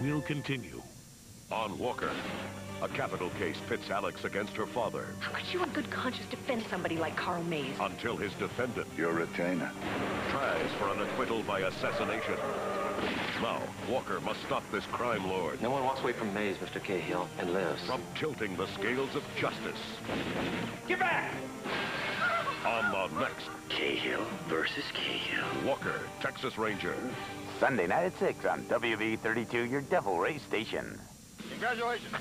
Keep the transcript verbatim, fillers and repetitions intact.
will continue. On Walker, a capital case pits Alex against her father. How could you in good conscience defend somebody like Carl Mays? Until his defendant, Your retainer. tries for an acquittal by assassination. Now, Walker must stop this crime lord No one walks away from Mays, Mister Cahill, and lives. from tilting the scales of justice. Get back! On the next Cahill versus Cahill. Walker, Texas Ranger. Sunday night at six on W V thirty-two, your Devil Race station. Congratulations.